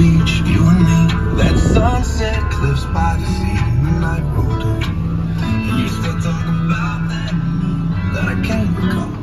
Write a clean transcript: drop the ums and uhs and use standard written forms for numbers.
beach, you and me. That sunset cliffs by the sea, and the night rolled in. And you start talking about that I can't recall.